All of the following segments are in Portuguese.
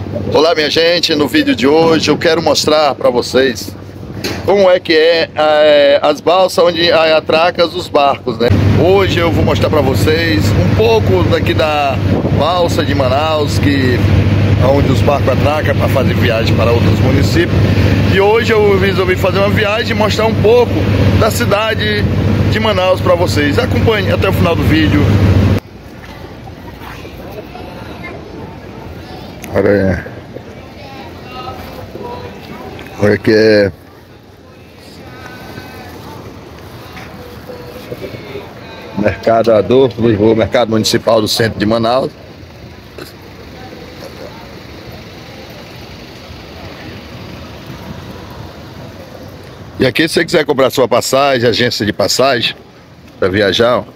Olá minha gente, no vídeo de hoje eu quero mostrar para vocês como é que as balsas onde atraca os barcos, né? Hoje eu vou mostrar para vocês um pouco daqui da balsa de Manaus, onde os barcos atracam para fazer viagem para outros municípios. E hoje eu resolvi fazer uma viagem e mostrar um pouco da cidade de Manaus para vocês. Acompanhe até o final do vídeo. Olha que é Mercador, o Mercado Municipal do Centro de Manaus. E aqui, se você quiser comprar sua passagem, agência de passagem para viajar, ó.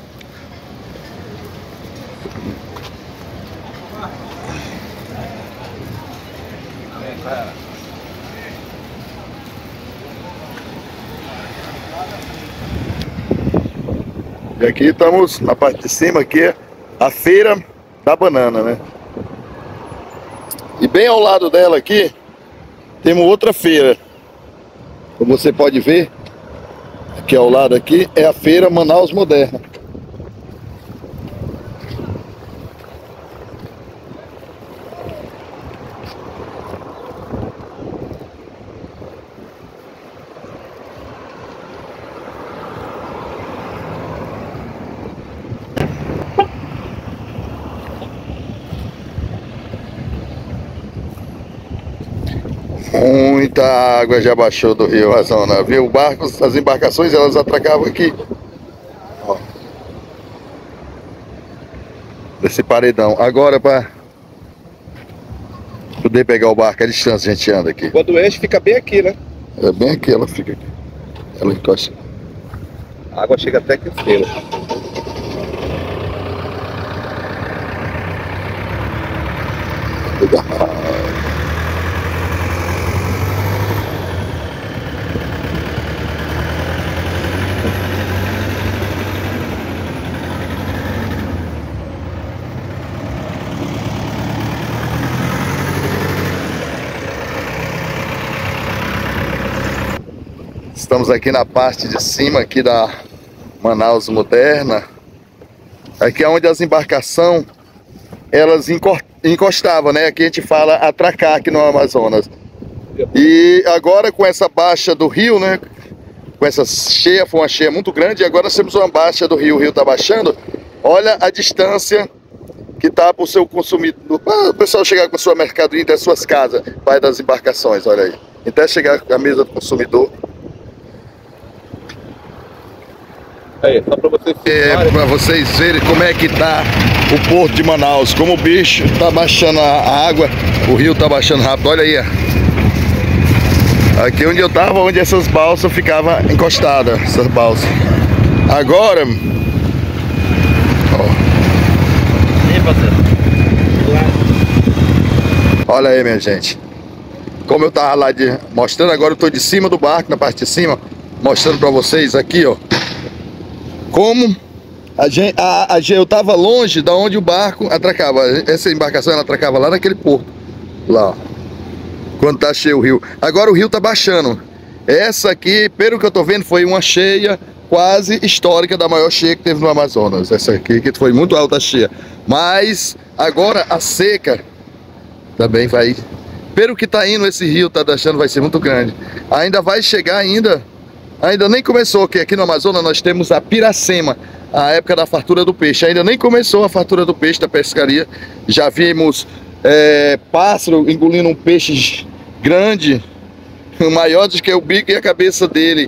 E aqui estamos na parte de cima, aqui é a Feira da Banana, né? E bem ao lado dela aqui temos outra feira. Como você pode ver, aqui ao lado aqui é a Feira Manaus Moderna. Muita água já baixou do rio Amazonas, viu? As embarcações, elas atracavam aqui, ó, desse paredão. Agora, para poder pegar o barco, a distância a gente anda aqui. Quando enche, fica bem aqui, né? É bem aqui, ela fica aqui. Ela encosta. A água chega até aqui em cima. Estamos aqui na parte de cima aqui da Manaus Moderna. Aqui é onde as embarcações elas encostavam, né? Aqui a gente fala atracar aqui no Amazonas. E agora com essa baixa do rio, né? Com essa cheia, foi uma cheia muito grande. E agora nós temos uma baixa do rio, o rio está baixando. Olha a distância que está para o seu consumidor, para o pessoal chegar com a sua mercadoria até suas casas, vai das embarcações, olha aí. Até chegar à mesa do consumidor. Aí, só para vocês verem como é que tá o porto de Manaus, como o bicho tá baixando a água, o rio tá baixando rápido, olha aí. Aqui onde eu tava, onde essas balsas ficavam encostadas, essas balsas. Agora, ó, olha aí minha gente, como eu tava lá mostrando, agora eu tô de cima do barco, na parte de cima, mostrando pra vocês aqui, ó. Como eu tava longe da onde o barco atracava. Essa embarcação ela atracava lá naquele porto, lá, ó, quando tá cheio o rio. Agora o rio tá baixando. Essa aqui, pelo que eu tô vendo, foi uma cheia quase histórica, da maior cheia que teve no Amazonas. Essa aqui que foi muito alta a cheia. Mas agora a seca também vai, pelo que tá indo esse rio, tá deixando, vai ser muito grande. Ainda vai chegar ainda nem começou, que aqui no Amazonas nós temos a Piracema, a época da fartura do peixe. Ainda nem começou a fartura do peixe da pescaria. Já vimos pássaro engolindo um peixe grande, maior do que o bico e a cabeça dele.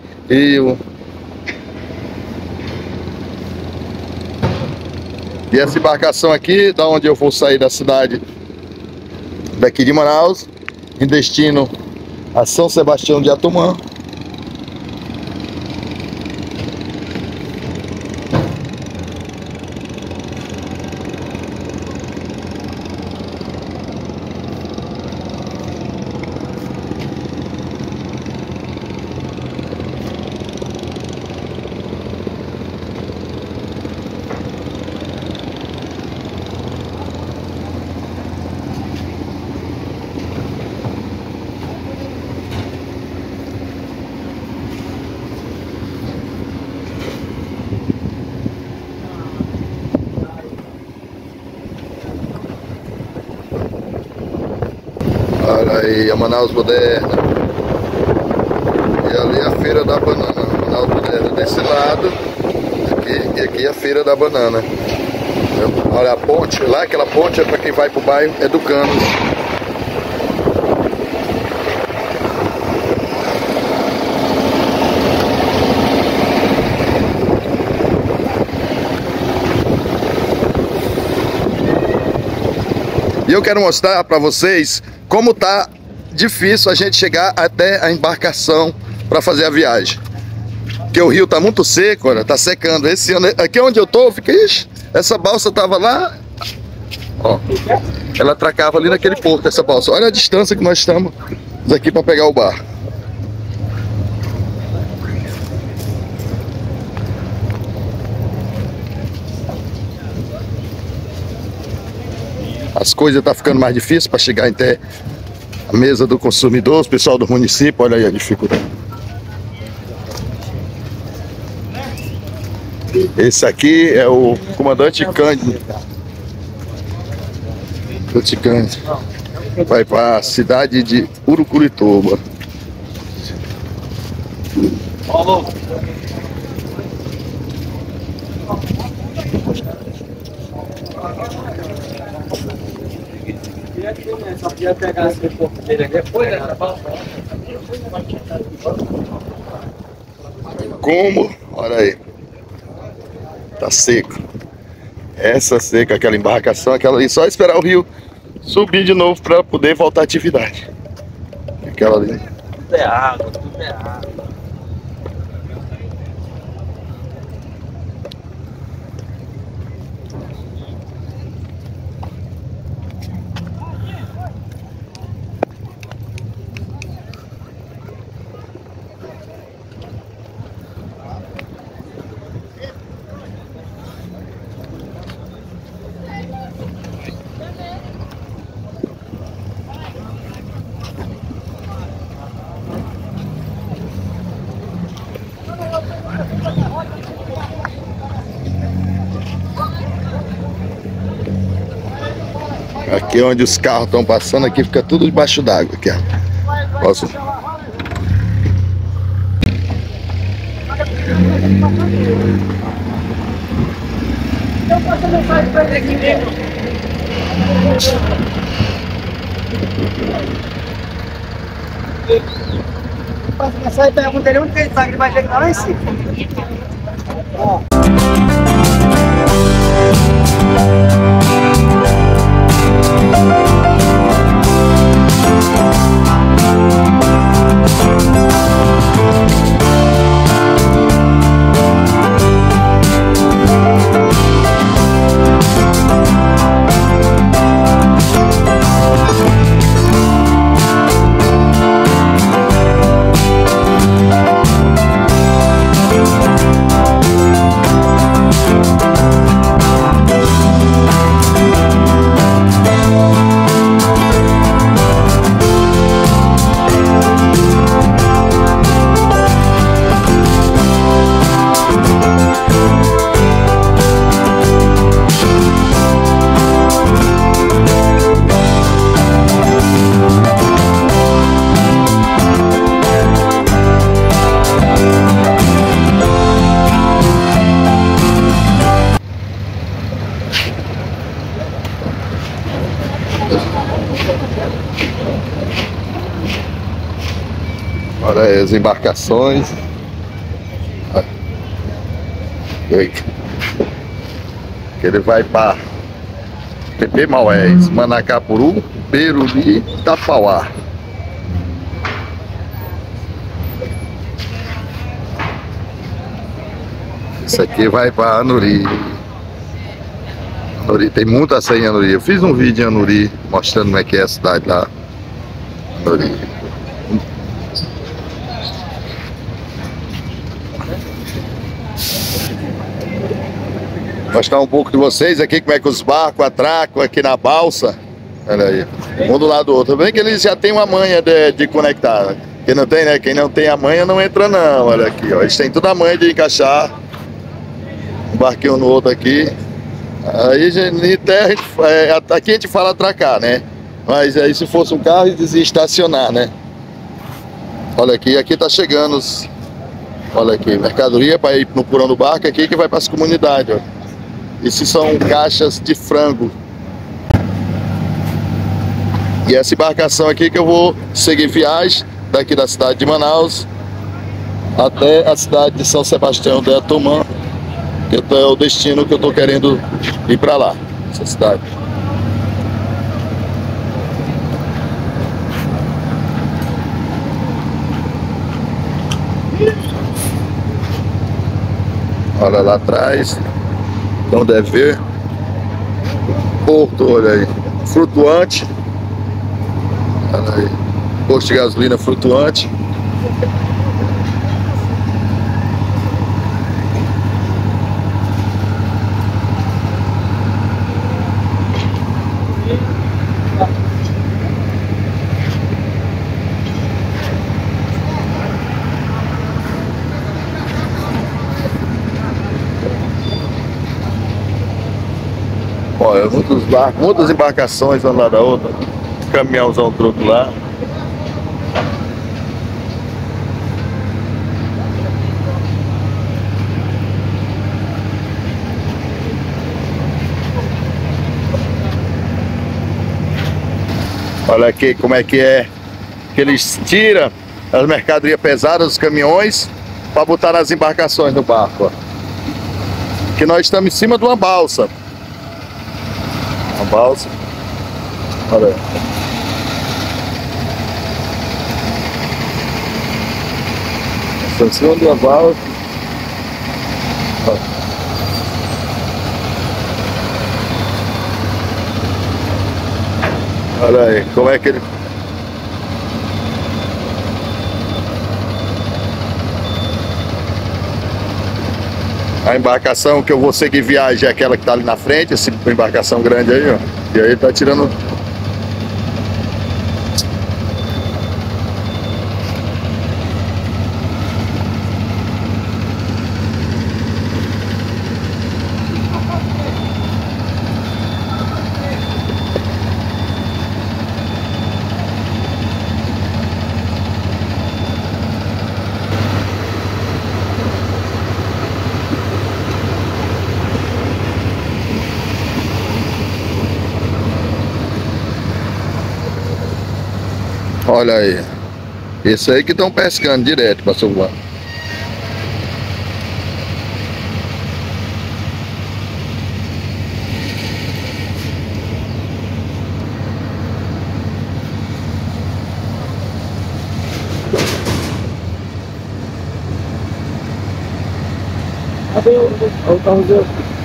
E essa embarcação aqui, da onde eu vou sair da cidade daqui de Manaus, em destino a São Sebastião de Atumã. Olha aí, a Manaus Moderna. E ali a Feira da Banana. Manaus Moderna desse lado. E aqui a Feira da Banana. Olha a ponte, lá aquela ponte é para quem vai pro bairro Educando. E eu quero mostrar para vocês como tá difícil a gente chegar até a embarcação para fazer a viagem. Porque o rio tá muito seco, olha, tá secando. Esse ano, aqui onde eu tô, fica, ixi, essa balsa tava lá, ó, ela atracava ali naquele porto, essa balsa. Olha a distância que nós estamos daqui para pegar o barco. As coisas estão ficando mais difíceis para chegar até a mesa do consumidor, o pessoal do município, olha aí a dificuldade. Esse aqui é o comandante Cândido. Comandante Cândido. Vai para a cidade de Urucurituba. Só podia pegar esse corpo dele aqui depois, né? Como? Olha aí. Tá seco. Essa seca, aquela embarcação, aquela ali, só esperar o rio subir de novo para poder voltar à atividade. Aquela ali. Tudo é água, tudo é água. Aqui onde os carros estão passando, aqui fica tudo debaixo d'água. Aqui, ó. Posso... Eu posso mensagem pra ele aqui mesmo. Eu passo mensagem e pergunto ele onde que ele sabe que ele vai chegar lá em cima. Ó. Olha aí as embarcações. Ele vai para Pepe Maués, Manacapuru, Peruri, Tapauá. Isso aqui vai para Anuri. Anuri tem muita açaí em Anuri. Eu fiz um vídeo em Anuri mostrando como é que é a cidade lá. Anuri. Mostrar um pouco de vocês aqui como é que os barcos atracam aqui na balsa. Olha aí, um do lado do outro. Bem que eles já têm uma manha de conectar. Quem não tem, né? Quem não tem a manha não entra não. Olha aqui, ó. Eles têm toda a manha de encaixar um barquinho no outro aqui. Aí em terra, aqui a gente fala atracar, né? Mas aí se fosse um carro, eles iam estacionar, né? Olha aqui tá chegando os... Olha aqui, mercadoria para ir no porão do barco aqui que vai para as comunidades, ó. Esses são caixas de frango. E essa embarcação aqui que eu vou seguir viagem daqui da cidade de Manaus até a cidade de São Sebastião de Atumã, que é o destino que eu tô querendo ir para lá, essa cidade. Olha lá atrás, então deve ver porto, olha aí, flutuante, olha aí, posto de gasolina flutuante. Olha, muitos barcos, muitas embarcações uma lá da outra, caminhãozão do outro lado. Olha aqui como é que eles tiram as mercadorias pesadas dos caminhões para botar nas embarcações no barco, ó. Que nós estamos em cima de uma balsa. Uma balsa. Olha aí. Estamos em cima de uma balsa. Olha aí, como é que ele... A embarcação que eu vou seguir viagem é aquela que tá ali na frente, essa embarcação grande aí, ó. E aí tá tirando... Olha aí, esse aí que estão pescando direto para Silvano. o carro dele.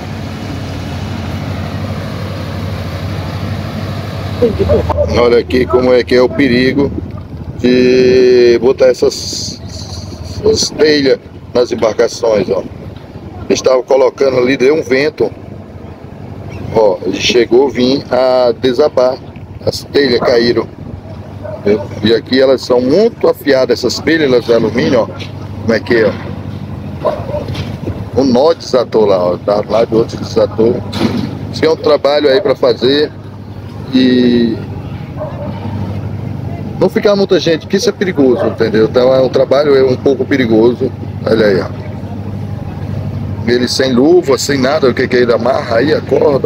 Olha aqui como é que é o perigo de botar essas telhas nas embarcações, ó. Estava colocando ali, deu um vento, ó, ele chegou a vir a desabar, as telhas caíram. E aqui elas são muito afiadas, essas telhas de alumínio, ó. Como é que é, ó. Um nó desatou lá, ó, tá lá do outro desatou. Isso é um trabalho aí para fazer e não ficar muita gente, porque isso é perigoso, entendeu? Então é um trabalho um pouco perigoso. Olha aí, ó. Ele sem luva, sem nada, o que que ele amarra aí a corda, ó.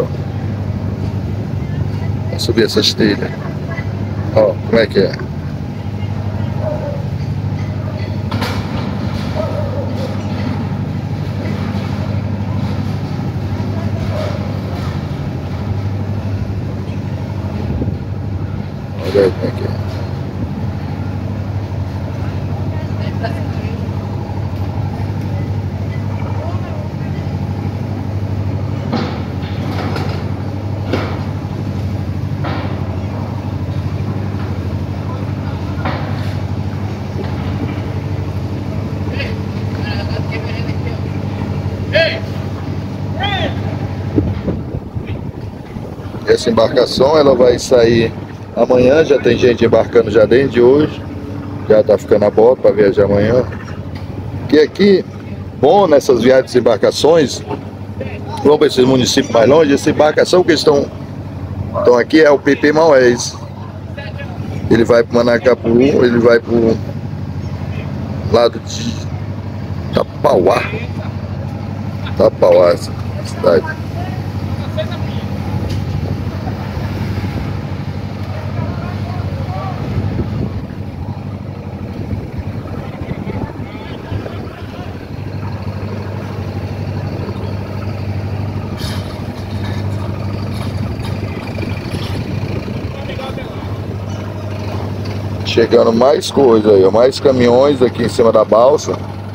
Vamos subir essas telhas. Ó, como é que é? Olha aí como é que é. Essa embarcação ela vai sair amanhã, já tem gente embarcando já desde hoje, já tá ficando a bordo para viajar amanhã. Que aqui, bom nessas viagens de embarcações, vamos para esses municípios mais longe, essa embarcação que estão aqui é o PP Maués. Ele vai para Manacapuru, ele vai para o lado de Tapauá. Tapauá, essa cidade. Chegando mais coisa aí, ó, mais caminhões aqui em cima da balsa.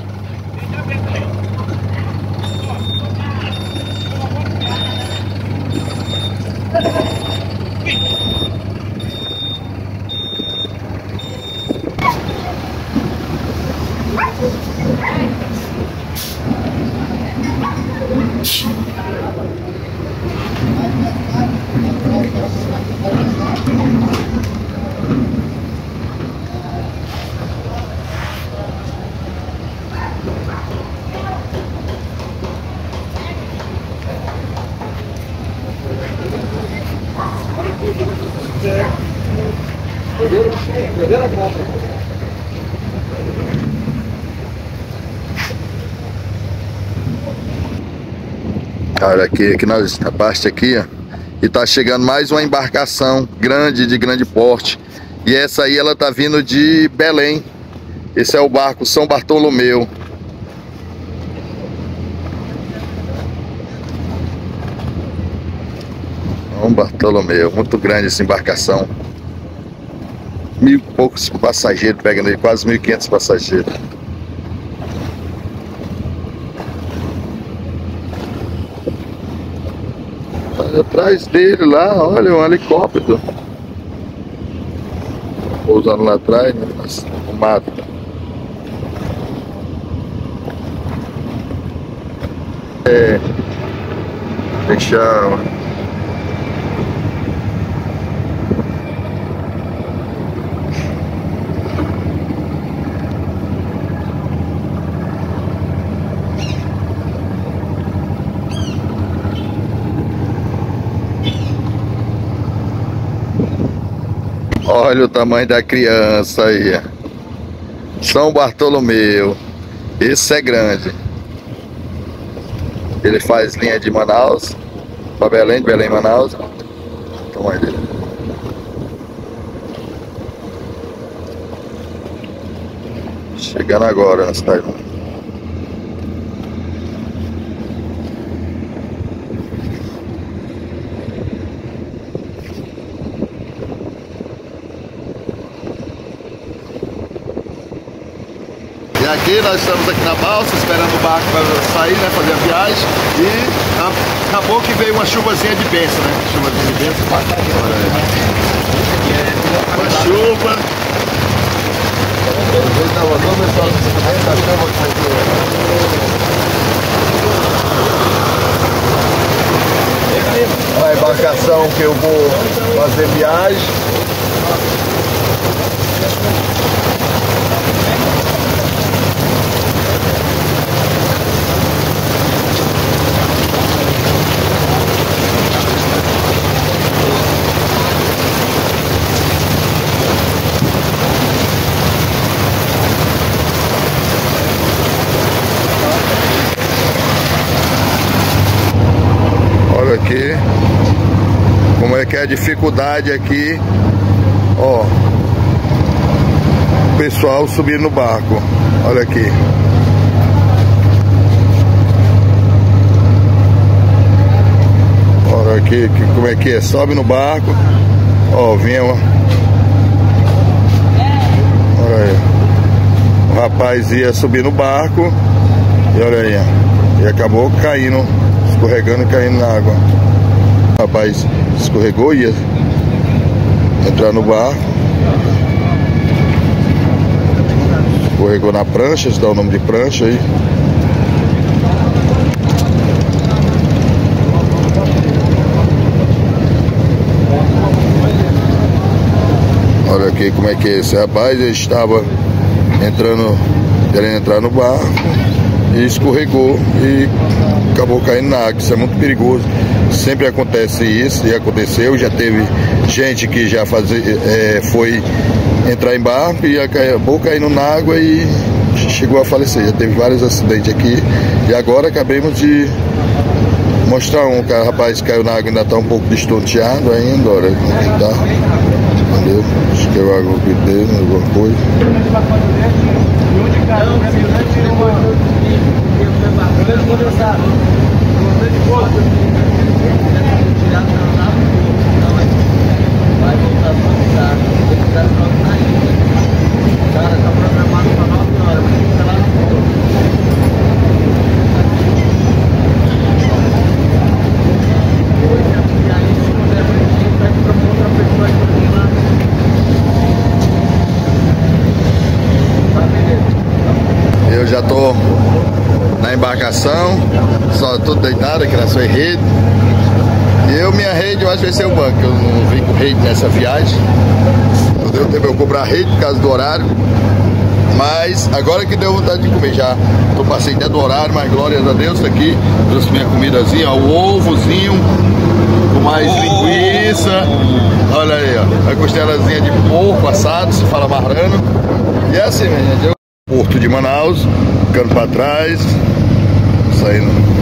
Cara, aqui na parte aqui, ó, e tá chegando mais uma embarcação grande, de grande porte. E essa aí ela tá vindo de Belém. Esse é o barco São Bartolomeu. São Bartolomeu, muito grande essa embarcação. 1.000 e poucos passageiros, pegando aí quase 1.500 passageiros. Atrás dele lá, olha, um helicóptero pousando lá atrás, né? No mato. Fechar. Olha o tamanho da criança aí. São Bartolomeu. Esse é grande. Ele faz linha de Manaus para Belém, de Belém Manaus. O tamanho dele. Chegando agora na cidade. E aqui nós estamos aqui na balsa, esperando o barco para sair, né, fazer a viagem. E acabou que veio uma chuvazinha de bênção, né? Chuvazinha de bênção. Uma chuva. A embarcação que eu vou fazer viagem. Olha aqui como é que é a dificuldade aqui, ó, o pessoal subir no barco. Olha aqui. Olha aqui como é que é, sobe no barco, ó, vinha uma... Olha aí, o rapaz ia subir no barco e olha aí, e acabou caindo, escorregando e caindo na água. O rapaz escorregou, ia entrar no barco, escorregou na prancha, isso dá o nome de prancha aí. Olha aqui como é que é esse rapaz, ele estava entrando, querendo entrar no barco. e escorregou e acabou caindo na água. Isso é muito perigoso. Sempre acontece isso e aconteceu. Já teve gente que já foi entrar em barco e acabou caindo na água e chegou a falecer. Já teve vários acidentes aqui e agora acabamos de mostrar um que o rapaz caiu na água, ainda está um pouco destonteado ainda, olha como é que tá, entendeu? Acho que é o água dele, alguma coisa. Eu já tô na embarcação, só tô deitado aqui na sua rede. E minha rede eu acho que vai ser o banco. Eu não vim com rede nessa viagem. Não deu tempo eu comprar rede por causa do horário. Mas agora que deu vontade de comer já. Tô passei até do horário, mas glórias a Deus, tá aqui. Trouxe minha comidazinha, ó, o ovozinho com mais linguiça. Olha aí, ó, a costelazinha de porco assado, se fala marrano. E é assim, minha gente. Porto de Manaus, ficando para trás, saindo